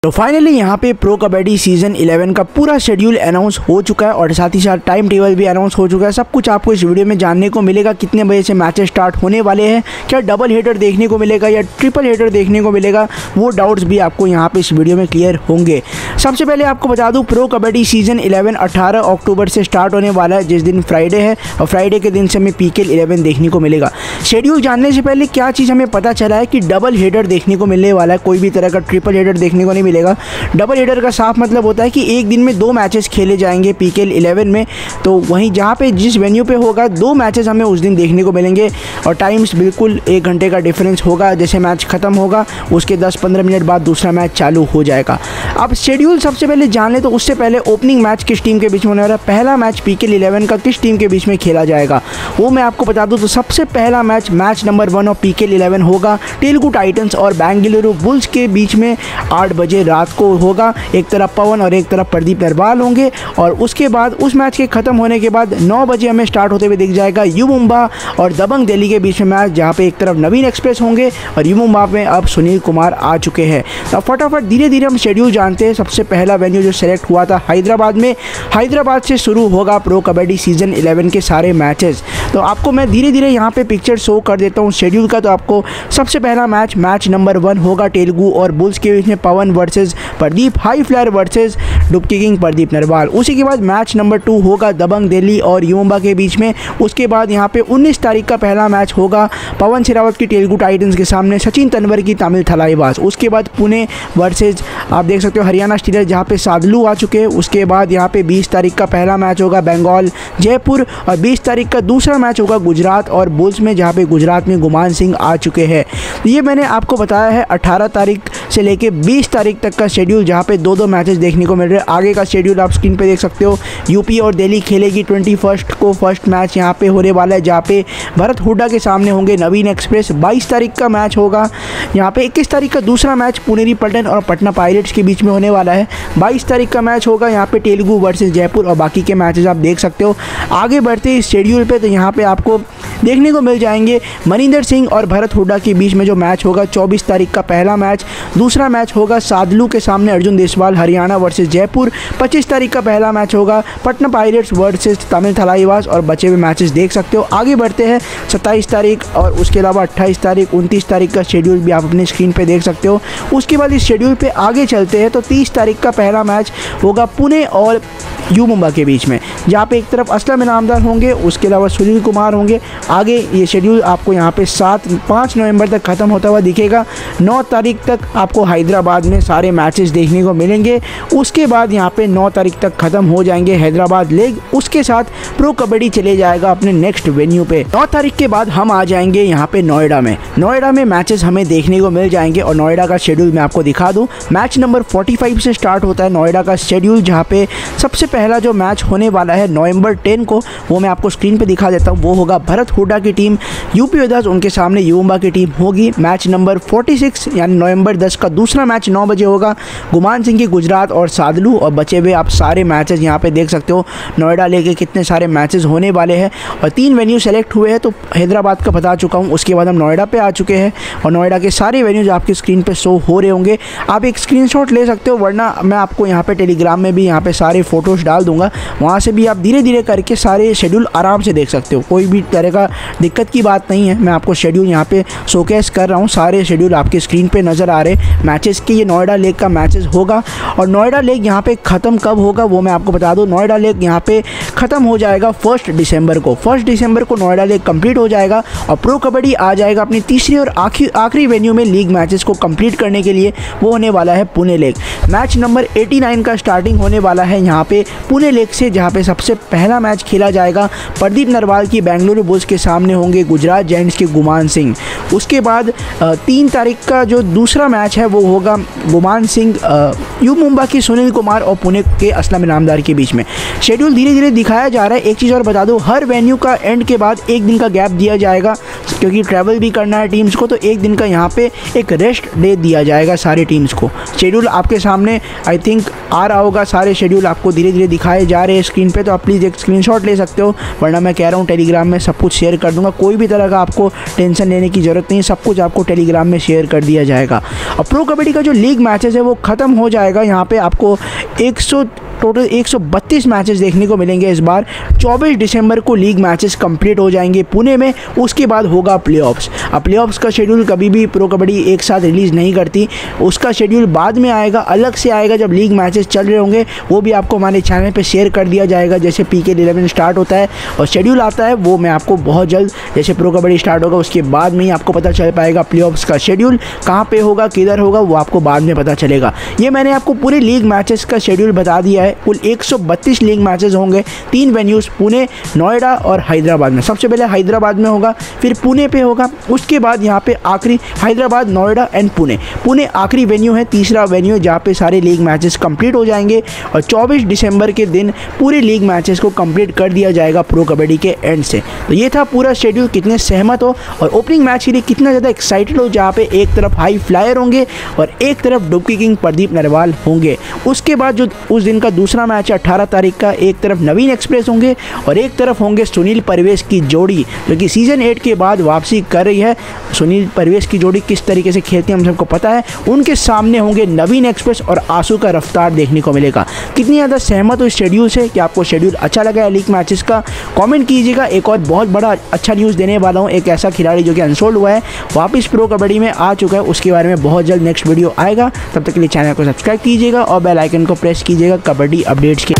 तो फाइनली यहाँ पे प्रो कबड्डी सीजन 11 का पूरा शेड्यूल अनाउंस हो चुका है और साथ ही साथ टाइम टेबल भी अनाउंस हो चुका है। सब कुछ आपको इस वीडियो में जानने को मिलेगा। कितने बजे से मैचेस स्टार्ट होने वाले हैं, क्या डबल हेडर देखने को मिलेगा या ट्रिपल हेडर देखने को मिलेगा, वो डाउट्स भी आपको यहाँ पे इस वीडियो में क्लियर होंगे। सबसे पहले आपको बता दूँ, प्रो कबड्डी सीजन 11 18 अक्टूबर से स्टार्ट होने वाला है, जिस दिन फ्राइडे है और फ्राइडे के दिन से हमें PKL 11 देखने को मिलेगा। शेड्यूल जानने से पहले क्या चीज़ हमें पता चला है कि डबल हेडर देखने को मिलने वाला है, कोई भी तरह का ट्रिपल हेडर देखने को नहीं मिलेगा। डबल हेडर का साफ मतलब होता है कि एक दिन में 2 मैचेस खेले जाएंगे PKL 11 में, तो वहीं जहाँ पे जिस वेन्यू पे होगा 2 मैचेस हमें उस दिन देखने को मिलेंगे और टाइम्स बिल्कुल 1 घंटे का डिफरेंस होगा। जैसे मैच ख़त्म होगा उसके 10-15 मिनट बाद दूसरा मैच चालू हो जाएगा। अब शेड्यूल सबसे पहले जान ले, तो उससे पहले ओपनिंग मैच किस टीम के बीच में होने वाला है, पहला मैच PKL 11 का किस टीम के बीच में खेला जाएगा वो मैं आपको बता दूँ। तो सबसे पहला मैच नंबर 1 ऑफ PKL 11 होगा तेलुगु टाइटंस और बेंगलुरु बुल्स के बीच में 8 बजे रात को होगा। एक तरफ पवन और एक तरफ प्रदीप नरवाल होंगे और उसके बाद उस मैच के खत्म होने के बाद 9 बजे हमें स्टार्ट होते हुए दिख जाएगा यू मुंबा और दबंग दिल्ली के बीच में मैच, जहां पे एक तरफ नवीन एक्सप्रेस होंगे और यू मुंबा में अब सुनील कुमार आ चुके हैं। तो फटाफट धीरे धीरे हम शेड्यूल जानते हैं। सबसे पहला वेन्यू जो सेलेक्ट हुआ था हैदराबाद में, हैदराबाद से शुरू होगा प्रो कबड्डी सीजन 11 के सारे मैचेस। तो आपको मैं धीरे धीरे यहाँ पे पिक्चर शो कर देता हूँ शेड्यूल का। तो आपको सबसे पहला मैच नंबर 1 होगा तेलुगु और बुल्स के बीच में, Pawan versus Pradeep, high flyer versus dubki king Pradeep Narwal. उसी के बाद मैच नंबर 2 होगा दबंग दिल्ली और यू मुंबा के बीच में। उसके बाद यहाँ पे 19 तारीख का पहला मैच होगा पवन शेरावत की तेलुगु टाइटंस के सामने सचिन तनवर की तमिल थलाईवास। उसके बाद पुणे वर्सेज आप देख सकते हो हरियाणा स्टीलर्स, जहाँ पे सादलू आ चुके हैं। उसके बाद यहाँ पे 20 तारीख का पहला मैच होगा बंगाल जयपुर और 20 तारीख का दूसरा मैच होगा गुजरात और बुल्स में, जहाँ पे गुजरात में गुमान सिंह आ चुके हैं। ये मैंने आपको बताया है 18 तारीख से लेके 20 तारीख तक का शेड्यूल, जहाँ पे 2-2 मैचेस देखने को मिल रहे हैं। आगे का शेड्यूल आप स्क्रीन पे देख सकते हो। यूपी और दिल्ली खेलेगी 21 को फर्स्ट मैच यहाँ पे होने वाला है, जहाँ पे भरत हुड्डा के सामने होंगे नवीन एक्सप्रेस। 22 तारीख का मैच होगा यहाँ पे। 21 तारीख का दूसरा मैच पुनेरी पल्टन और पटना पायरेट्स के बीच में होने वाला है। 22 तारीख का मैच होगा यहाँ पे तेलुगु वर्सेस जयपुर और बाकी के मैचेस आप देख सकते हो। आगे बढ़ते इस शेड्यूल पे, तो यहाँ पे आपको देखने को मिल जाएंगे मनिंदर सिंह और भरत हुड्डा के बीच में जो मैच होगा 24 तारीख का पहला मैच। दूसरा मैच होगा सादलू के सामने अर्जुन देसवाल हरियाणा वर्सेस जयपुर। 25 तारीख का पहला मैच होगा पटना पायरेट्स वर्सेस तमिल थलाईवास और बचे हुए मैचेस देख सकते हो। आगे बढ़ते हैं 27 तारीख और उसके अलावा 28 तारीख 29 तारीख का शेड्यूल भी आप अपनी स्क्रीन पे देख सकते हो। उसके बाद इस शेड्यूल पे आगे चलते हैं, तो 30 तारीख का पहला मैच होगा पुणे और यू मुंबा के बीच में, जहाँ पे एक तरफ असलम इनामदार होंगे, उसके अलावा सुनील कुमार होंगे। आगे ये शेड्यूल आपको यहाँ पे 5 नवंबर तक ख़त्म होता हुआ दिखेगा। 9 तारीख तक आपको हैदराबाद में सारे मैचेस देखने को मिलेंगे। उसके बाद यहाँ पे 9 तारीख तक ख़त्म हो जाएंगे हैदराबाद लेग। उसके साथ प्रो कबड्डी चले जाएगा अपने नेक्स्ट वेन्यू पे। 9 तारीख के बाद हम आ जाएंगे यहाँ पे नोएडा में। नोएडा में मैचेस हमें देखने को मिल जाएंगे और नोएडा का शेड्यूल मैं आपको दिखा दूँ। मैच नंबर 45 से स्टार्ट होता है नोएडा का शेड्यूल, जहाँ पे सबसे पहला जो मैच होने वाला है नवंबर 10 को, वो मैं आपको स्क्रीन पे दिखा देता हूँ। वो होगा भरत हुड्डा की टीम यूपी वेदास, उनके सामने यू मुंबा की टीम होगी। मैच नंबर 46 यानी नवंबर 10 का दूसरा मैच 9 बजे होगा गुमान सिंह की गुजरात और सादलू। और बचे हुए आप सारे मैचेस यहाँ पे देख सकते हो। नोएडा लेके कितने सारे मैचेस होने वाले हैं और 3 वेन्यू सेलेक्ट हुए हैं, तो हैदराबाद का बता चुका हूँ। उसके बाद हम नोएडा पे आ चुके हैं और नोएडा के सारे वेन्यूज आपकी स्क्रीन पे शो हो रहे होंगे। आप एक स्क्रीनशॉट ले सकते हो, वरना मैं आपको यहाँ पे टेलीग्राम में भी यहाँ पे सारे फोटोज़ डाल दूँगा, वहाँ से भी आप धीरे धीरे करके सारे शेड्यूल आराम से देख सकते हो। कोई भी तरह का दिक्कत की बात नहीं है। मैं आपको शेड्यूल यहाँ पे शोकेस कर रहा हूँ, सारे शेड्यूल आपके स्क्रीन पे नज़र आ रहे मैचेस के। ये नोएडा लेग का मैचेस होगा और नोएडा लेग यहाँ पे ख़त्म कब होगा वो मैं आपको बता दूँ। नोएडा लेग यहाँ पे ख़त्म हो जाएगा 1 दिसंबर को। 1 दिसंबर को नोएडा लेग कंप्लीट हो जाएगा और प्रो कबड्डी आ जाएगा अपनी तीसरी और आखिरी वेन्यू में लीग मैचेस को कंप्लीट करने के लिए। वो होने वाला है पुणे लेग। मैच नंबर 89 का स्टार्टिंग होने वाला है यहाँ पे पुणे लेग से, जहाँ पे सबसे पहला मैच खेला जाएगा प्रदीप नरवाल की बेंगलुरु बुल्स के सामने होंगे गुजरात जायंट्स के गुमान सिंह। उसके बाद 3 तारीख का जो दूसरा मैच है वो होगा गुमान सिंह यू मुंबा की सुनील कुमार और पुणे के असलम इनामदार के बीच में। शेड्यूल धीरे धीरे दिखाया जा रहा है। एक चीज़ और बता दूं, हर वेन्यू का एंड के बाद 1 दिन का गैप दिया जाएगा, क्योंकि ट्रैवल भी करना है टीम्स को, तो 1 दिन का यहाँ पे एक रेस्ट डे दिया जाएगा सारी टीम्स को। शेड्यूल आपके सामने आई थिंक आ रहा होगा, सारे शेड्यूल आपको धीरे धीरे दिखाए जा रहे हैं स्क्रीन पे, तो आप प्लीज़ एक स्क्रीनशॉट ले सकते हो, वरना मैं कह रहा हूँ टेलीग्राम में सब कुछ शेयर कर दूंगा। कोई भी तरह का आपको टेंशन लेने की ज़रूरत नहीं, सब कुछ आपको टेलीग्राम में शेयर कर दिया जाएगा। अब प्रो कबड्डी का जो लीग मैचेस है वो ख़त्म हो जाएगा। यहाँ पे आपको टोटल 132 मैचेस देखने को मिलेंगे इस बार। 24 दिसंबर को लीग मैचेस कंप्लीट हो जाएंगे पुणे में, उसके बाद होगा प्लेऑफ्स। अब प्लेऑफ्स का शेड्यूल कभी भी प्रो कबड्डी एक साथ रिलीज़ नहीं करती, उसका शेड्यूल बाद में आएगा, अलग से आएगा जब लीग मैचेस चल रहे होंगे, वो भी आपको हमारे चैनल पे शेयर कर दिया जाएगा। जैसे PK 11 स्टार्ट होता है और शेड्यूल आता है, वो मैं आपको बहुत जल्द, जैसे प्रो कबड्डी स्टार्ट होगा उसके बाद में ही आपको पता चल पाएगा प्लेऑफ्स का शेड्यूल कहाँ पे होगा, किधर होगा, वो आपको बाद में पता चलेगा। ये मैंने आपको पूरे लीग मैचेस का शेड्यूल बता दिया है। कुल 132 लीग मैचेस होंगे, 3 वेन्यूज़ पुणे, नोएडा और हैदराबाद में। सबसे पहले हैदराबाद में होगा, फिर पुणे पे होगा, उसके बाद यहाँ पे आखिरी हैदराबाद, नोएडा एंड पुणे। पुणे आखिरी वेन्यू है, तीसरा वेन्यू जहाँ पे सारे लीग मैचेस कंप्लीट हो जाएंगे और 24 दिसंबर के दिन पूरे लीग मैचेस को कंप्लीट कर दिया जाएगा प्रो कबड्डी के एंड से। तो ये था पूरा शेड्यूल। कितने सहमत हो और ओपनिंग मैच के लिए कितना ज़्यादा एक्साइटेड हो, जहाँ पे एक तरफ हाई फ्लायर होंगे और एक तरफ डुबकी किंग प्रदीप नरवाल होंगे। उसके बाद जो उस दिन का दूसरा मैच है 18 तारीख का, एक तरफ नवीन एक्सप्रेस होंगे और एक तरफ होंगे सुनील परवेश की जोड़ी, जो कि सीज़न 8 के बाद वापसी कर रही है। सुनील परवेश की जोड़ी किस तरीके से खेलती है हम सबको पता है। उनके सामने होंगे नवीन एक्सप्रेस और आंसू का रफ्तार देखने को मिलेगा। कितनी ज़्यादा सहमत हो इस शेड्यूल से, कि आपको शेड्यूल अच्छा लगा है लीग मैचेस का, कमेंट कीजिएगा। एक और बहुत बड़ा अच्छा न्यूज़ देने वाला हूँ, एक ऐसा खिलाड़ी जो कि अनसोल्ड हुआ है वापस प्रो कबड्डी में आ चुका है, उसके बारे में बहुत जल्द नेक्स्ट वीडियो आएगा। तब तक के लिए चैनल को सब्सक्राइब कीजिएगा और बेल आइकन को प्रेस कीजिएगा कबड्डी अपडेट्स के